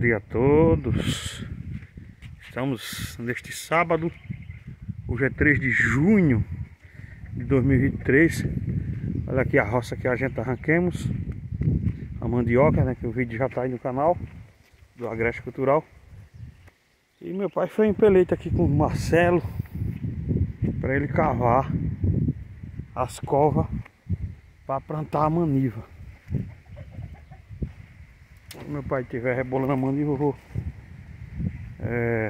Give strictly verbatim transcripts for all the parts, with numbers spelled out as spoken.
dia a todos. Estamos neste sábado, hoje é três de junho de dois mil e vinte e três. Olha aqui a roça que a gente arranquemos, a mandioca, né, que o vídeo já está aí no canal do Agreste Cultural. E meu pai foi em peleita aqui com o Marcelo para ele cavar as covas para plantar a maniva. Quando meu pai estiver rebolando a maniva, eu vou é,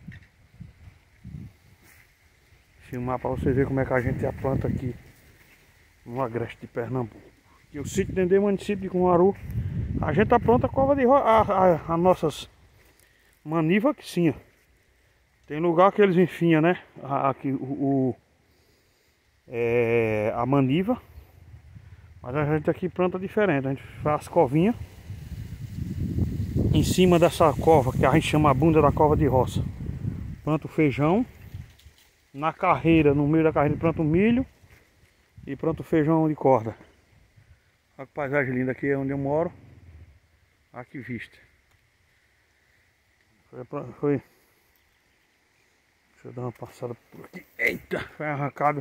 filmar para vocês verem como é que a gente planta aqui no Agreste de Pernambuco. E o sítio Dendê, município de Cumaru, a gente apronta a cova de ro a, a, a nossas manivas aqui sim, ó. Tem lugar que eles enfiam, né? Aqui o, o é, a maniva. Mas a gente aqui planta diferente. A gente faz covinha em cima dessa cova, que a gente chama a bunda da cova de roça. Planta o feijão. Na carreira, no meio da carreira, planta o milho. E planta o feijão de corda. Olha que paisagem linda aqui, é onde eu moro. Olha que vista. Foi, foi. Deixa eu dar uma passada por aqui. Eita, foi arrancado.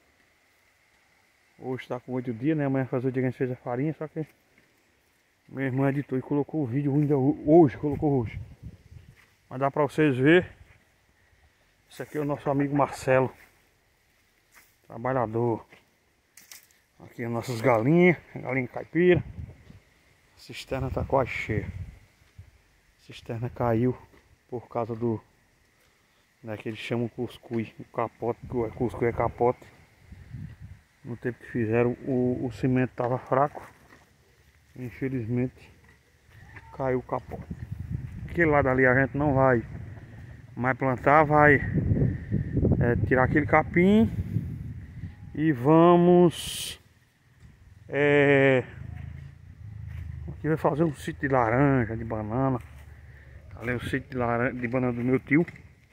Hoje está com oito dias, né? Amanhã fazer o dia que a gente fez a farinha, só que meu irmão editou e colocou o vídeo ainda hoje, colocou hoje. Mas dá pra vocês verem. Esse aqui é o nosso amigo Marcelo, trabalhador. Aqui as nossas galinhas, galinha caipira. A cisterna tá quase cheia. A cisterna caiu por causa do, né, que eles chamam cuscuz, o capote, o cuscuz é capote. No tempo que fizeram, o, o cimento estava fraco. Infelizmente caiu o capote. Aquele lado ali a gente não vai mais plantar, vai é, tirar aquele capim e vamos é, aqui vai fazer um sítio de laranja, de banana. Ali é o sítio de, laranja, de banana do meu tio,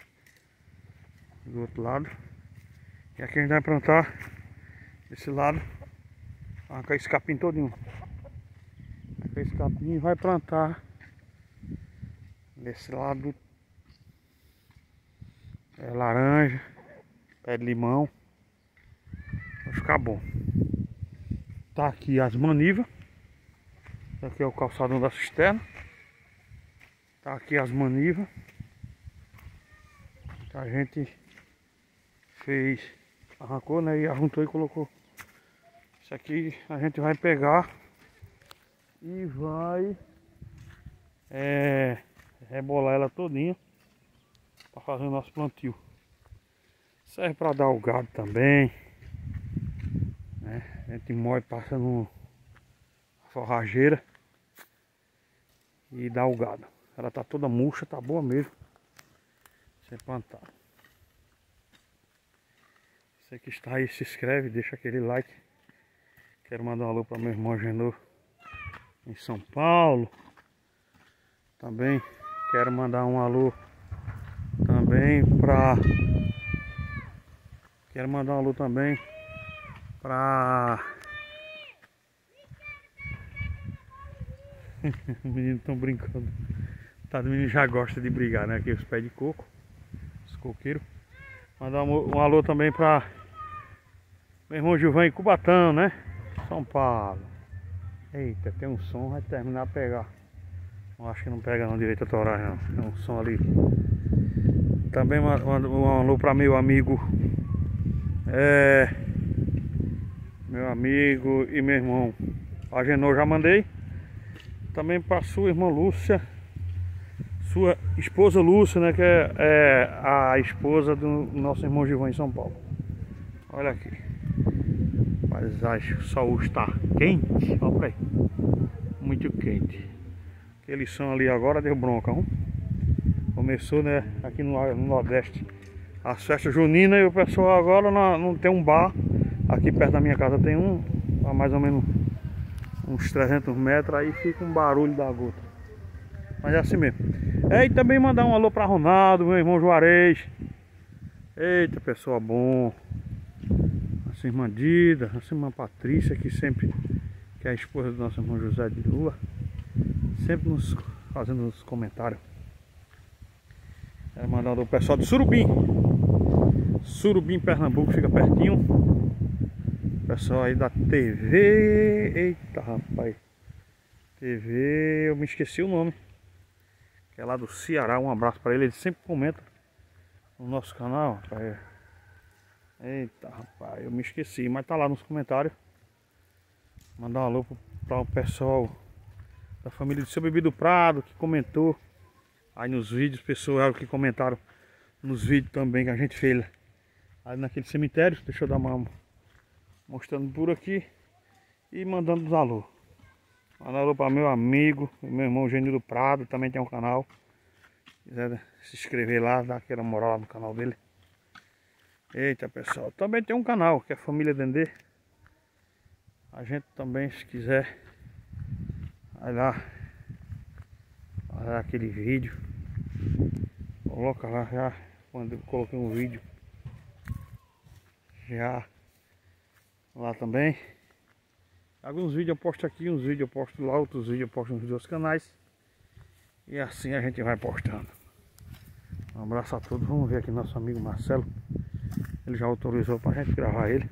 do outro lado. E aqui a gente vai plantar desse lado, arrancar esse capim todinho. Arrancar esse capim e vai plantar desse lado é, laranja, pé de limão. Vai ficar bom. Tá aqui as manivas. Aqui é o calçadão da cisterna. Tá aqui as manivas que a gente fez, arrancou, né, e arruntou e colocou. Isso aqui a gente vai pegar e vai é, rebolar ela todinha para fazer o nosso plantio. Serve para dar o gado também, né? A gente moe, passa no forrageira e dá o gado. Ela tá toda murcha, tá boa mesmo. Sem plantar. Você que está aí, se inscreve, deixa aquele like. Quero mandar um alô para meu irmão Genô em São Paulo. Também quero mandar um alô também para Quero mandar um alô também para os meninos estão brincando. Tá, os meninos já gostam de brigar, né? Aqui os pés de coco, os coqueiros. Mandar um, um alô também para meu irmão Gilvan em Cubatão, né? São Paulo. Eita, tem um som, vai terminar a pegar. Eu acho que não pega não direito a torar, não. Tem um som ali. Também mando um alô para meu amigo é, meu amigo e meu irmão Agenor, já mandei. Também para sua irmã Lúcia, sua esposa Lúcia, né, que é, é a esposa do nosso irmão Gilvan em São Paulo. Olha aqui, paisagem, o sol está quente, olha pra aí, muito quente. Aquele som ali agora deu bronca, hein? Começou, né, aqui no, no Nordeste as festas juninas, e o pessoal agora não, não tem um bar aqui perto da minha casa, tem um, a mais ou menos uns trezentos metros, aí fica um barulho da gota. Mas é assim mesmo. É, e também mandar um alô para Ronaldo, meu irmão Juarez. Eita, pessoa bom. Nossa irmã Dida, nossa irmã Patrícia, que sempre, que é a esposa do nosso irmão José de Lula, sempre nos fazendo os comentários. Quero mandar o pessoal de Surubim. Surubim, Pernambuco, fica pertinho. Pessoal aí da T V. Eita, rapaz. T V, eu me esqueci o nome. Que é lá do Ceará. Um abraço para ele. Ele sempre comenta no nosso canal, rapaz. Eita, rapaz, eu me esqueci, mas tá lá nos comentários. Mandar um alô para o pessoal da família do Seu Bebi do Prado, que comentou aí nos vídeos, pessoal que comentaram nos vídeos também que a gente fez aí naquele cemitério. Deixa eu dar uma mostrando por aqui e mandando os alô. Mandar alô para meu amigo, meu irmão Genil do Prado, também tem um canal. Se quiser se inscrever lá, dar aquela moral lá no canal dele. Eita, pessoal, também tem um canal que é Família Dendê. A gente também, se quiser, vai lá, olha aquele vídeo, coloca lá já, quando eu coloquei um vídeo, já lá também. Alguns vídeos eu posto aqui, uns vídeos eu posto lá, outros vídeos eu posto nos dois canais. E assim a gente vai postando. Um abraço a todos, vamos ver aqui nosso amigo Marcelo. Ele já autorizou pra gente gravar ele.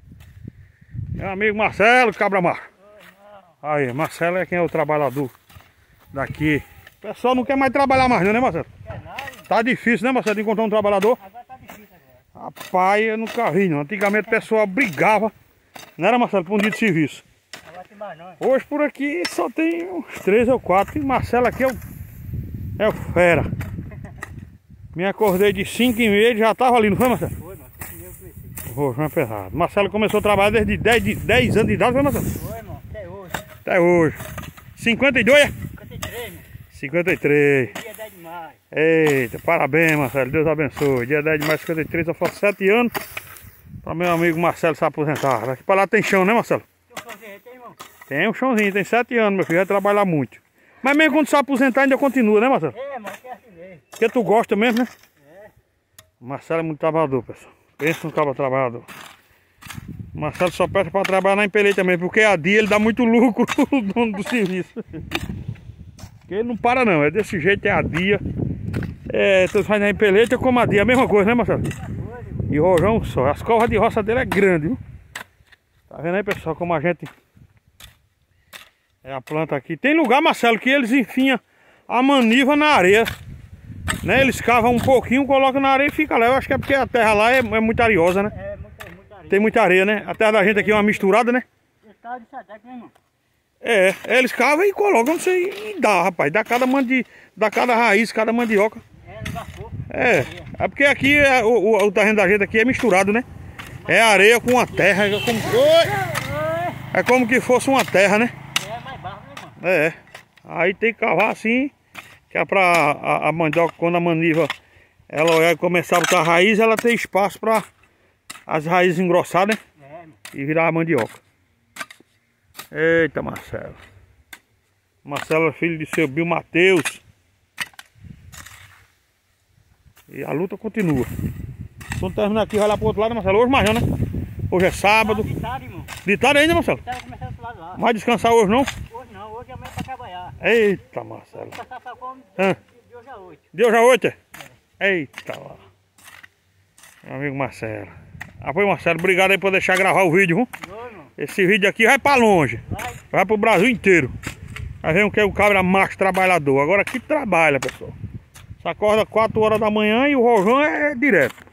Meu amigo Marcelo Cabramar. Aí, Marcelo é quem é o trabalhador daqui. O pessoal não quer mais trabalhar mais não, né, Marcelo? Quer nada. Tá difícil, né, Marcelo, de encontrar um trabalhador? Agora tá difícil agora. Rapaz, eu nunca vi não. Antigamente o pessoal brigava. Não era, Marcelo, por um dia de serviço. Agora tem mais não. Hoje por aqui só tem uns três ou quatro. E Marcelo aqui é o, é o fera. Me acordei de cinco e meia e já tava ali, não foi, Marcelo? Foi, mano. cinco e meia eu comecei. Hoje não é pesado. Marcelo começou a trabalhar desde dez, de, dez anos de idade, foi, Marcelo? Foi, irmão. Até hoje. Até hoje. cinquenta e dois, é? cinquenta e três, irmão. cinquenta e três. Dia dez de maio. Eita, parabéns, Marcelo. Deus abençoe. Dia dez de maio de cinquenta e três, só falta sete anos para meu amigo Marcelo se aposentar. Daqui para lá tem chão, né, Marcelo? Tem um chãozinho aí, tem, irmão? Tem um chãozinho, tem sete anos, meu filho. Vai trabalhar muito. Mas mesmo quando se aposentar ainda continua, né, Marcelo? É, irmão, que é assim mesmo. Porque tu gosta mesmo, né? É. O Marcelo é muito trabalhador, pessoal. Pensa no cara trabalhador. O Marcelo só presta para trabalhar na empeleita mesmo, porque a dia ele dá muito lucro no dono do serviço. Porque ele não para não, é desse jeito, é a dia. É, tu faz na empeleita como a dia, a mesma coisa, né, Marcelo? E o rojão só, as covas de roça dele é grande, viu? Tá vendo aí, pessoal, como a gente... É a planta aqui. Tem lugar, Marcelo, que eles enfiam a maniva na areia, né? Eles cavam um pouquinho, colocam na areia e fica lá. Eu acho que é porque a terra lá é, é muito areosa, né? É, muita, muita areia. Tem muita areia, né? A terra da gente aqui é uma misturada, né? Esse cara de Sadec, né, irmão? É, eles cavam e colocam, não sei, e dá, rapaz. Dá cada mandi, dá cada raiz, cada mandioca. É, lugar fofo. É, é porque aqui é, o, o, o terreno da gente aqui é misturado, né? É areia com a terra, é como, Oi! É como que fosse uma terra, né? É mais barro, né, irmão? É, aí tem que cavar assim, que é pra a, a mandioca, quando a maniva ela vai começar a botar raiz, ela tem espaço pra as raízes engrossar, né? É, irmão. E virar a mandioca. Eita, Marcelo. Marcelo é filho de seu Bill Mateus. E a luta continua. Quando terminar aqui, vai lá pro outro lado, Marcelo. Hoje mais não, né? Hoje é sábado. De tarde, irmão. De tarde ainda, Marcelo? De tarde começando esse lado lá. Vai descansar hoje não? Hoje não, hoje amanhã pra trabalhar. Eita, Marcelo. Vou passar pra como Hã? de hoje a oito. Deu já oito? É? Eita lá. Meu amigo Marcelo. Ah, foi, Marcelo, obrigado aí por deixar gravar o vídeo, viu? Oi, irmão. Esse vídeo aqui vai pra longe. Vai. Vai pro Brasil inteiro. Aí vem o que é o cabra macho trabalhador. Agora aqui trabalha, pessoal. Você acorda quatro horas da manhã e o rojão é direto.